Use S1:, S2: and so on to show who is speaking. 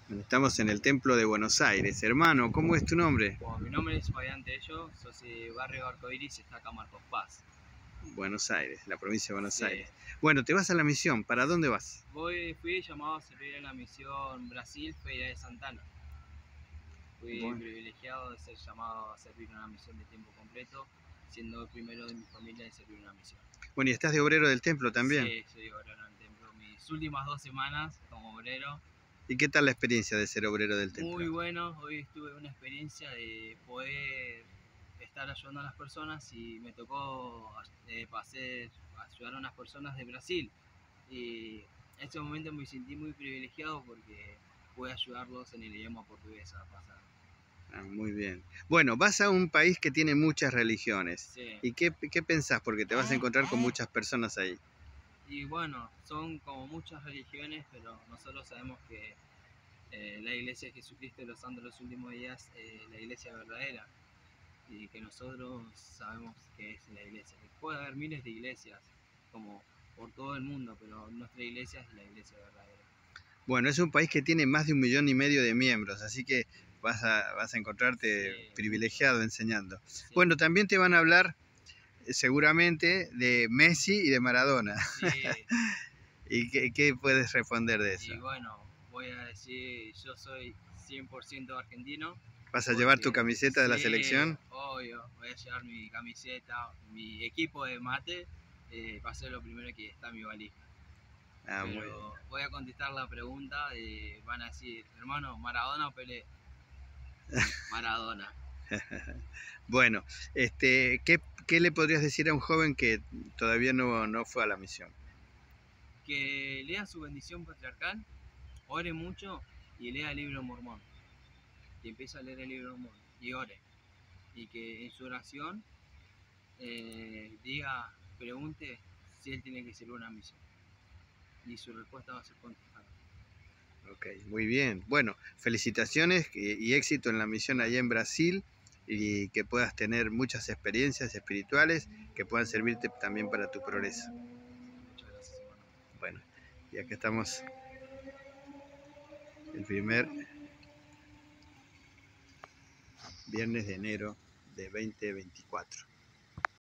S1: Bueno, estamos en el Templo de Buenos Aires. Hermano, ¿cómo es tu nombre?
S2: Bueno, mi nombre es Fabián Tello, soy de Barrio Arcoiris, está acá Marcos Paz.
S1: Buenos Aires, la provincia de Buenos
S2: Sí.
S1: Aires. Bueno, te vas a la misión. ¿Para dónde vas?
S2: Fui llamado a servir en la misión Brasil, Feria de Santana. Fui
S1: Bueno,
S2: privilegiado de ser llamado a servir en una misión de tiempo completo, siendo el primero de mi familia en servir una misión.
S1: bueno, ¿y estás de obrero del templo también?
S2: Sí, soy obrero en el templo. Mis últimas 2 semanas como obrero.
S1: ¿Y qué tal la experiencia de ser obrero del
S2: Muy
S1: templo?
S2: bueno, hoy tuve una experiencia de poder estar ayudando a las personas y me tocó ayudar a unas personas de Brasil. Y en ese momento me sentí muy privilegiado porque pude ayudarlos en el idioma portugués a pasar.
S1: Ah, muy bien. Bueno, vas a un país que tiene muchas religiones.
S2: Sí.
S1: ¿Y qué pensás? Porque te vas a encontrar con muchas personas ahí.
S2: Y bueno, son como muchas religiones, pero nosotros sabemos que la Iglesia de Jesucristo de los Santos de los Últimos Días es la Iglesia verdadera. Y que nosotros sabemos que es la iglesia. Puede haber miles de iglesias, como por todo el mundo, pero nuestra iglesia es la iglesia verdadera.
S1: Bueno, es un país que tiene más de 1,5 millones de miembros, así que vas a encontrarte
S2: Sí,
S1: privilegiado
S2: mucho.
S1: enseñando.
S2: Sí.
S1: Bueno, también te van a hablar seguramente de Messi y de Maradona.
S2: Sí.
S1: ¿Y qué puedes responder de eso?
S2: Y bueno, voy a decir, yo soy 100% argentino.
S1: ¿Vas a llevar tu
S2: Porque
S1: camiseta de la
S2: sí,
S1: selección?
S2: obvio, voy a llevar mi camiseta, mi equipo de mate, va a ser lo primero que está en mi valija.
S1: Ah, muy bien.
S2: Pero voy a contestar la pregunta, van a decir, hermano, ¿Maradona o Pelé? Maradona.
S1: Bueno, ¿qué le podrías decir a un joven que todavía no fue a la misión?
S2: Que lea su bendición patriarcal, ore mucho y lea el libro mormón. Y empiece a leer el libro mormón y ore. Y que en su oración pregunte si él tiene que servir una misión. Y su respuesta va a ser contestada.
S1: Ok, muy bien. Bueno, felicitaciones y éxito en la misión allá en Brasil y que puedas tener muchas experiencias espirituales que puedan servirte también para tu progreso.
S2: Muchas gracias, hermano.
S1: Bueno, y acá estamos el primer viernes de enero de 2024.